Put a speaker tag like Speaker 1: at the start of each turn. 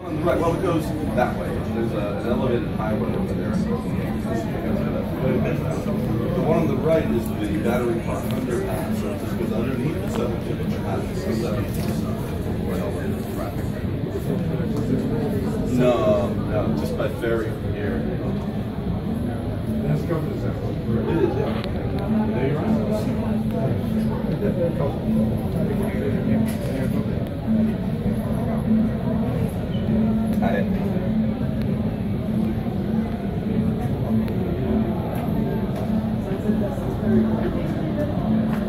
Speaker 1: Right, well, it goes that way. There's an elevated highway over there. The one on the right is the Battery Park underpass, so it just goes underneath the 17 and passes the 17 right over into the traffic. No, no, just by ferry from here.
Speaker 2: That's Governor's House.
Speaker 1: It is, yeah.
Speaker 2: There you are.
Speaker 1: Hi.